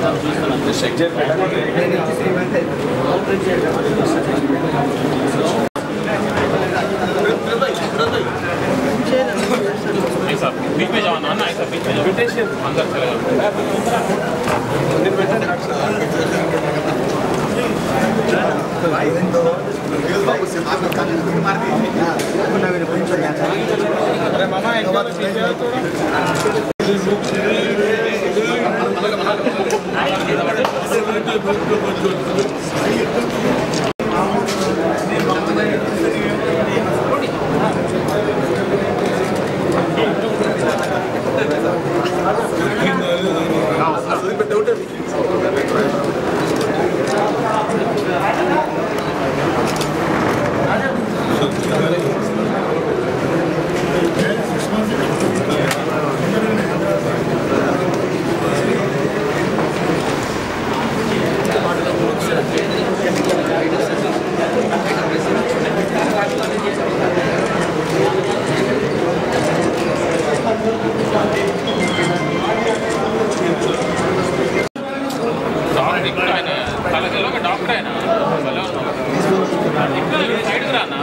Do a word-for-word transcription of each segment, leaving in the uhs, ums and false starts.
ऐसा बीच में जाओ ना ना ऐसा बीच में जाओ अंदर चले जाओ अरे मामा डॉक्टर है ना साइड ना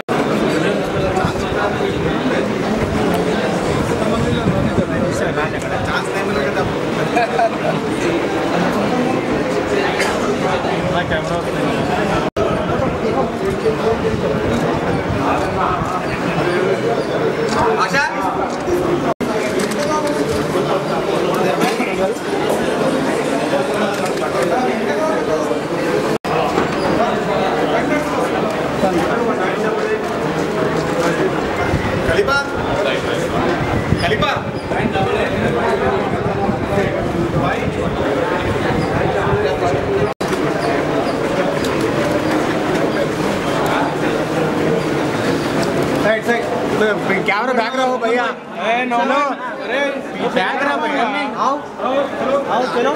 कैमरा बैक रहा हो भैया नो नो अरे बैक रहा भैया आओ आओ चलो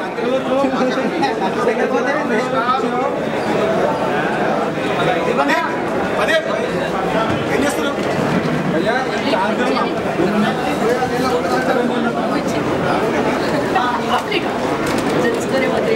अरे ఏం చేస్తున్నారు భయ్యా ఆఫ్రికా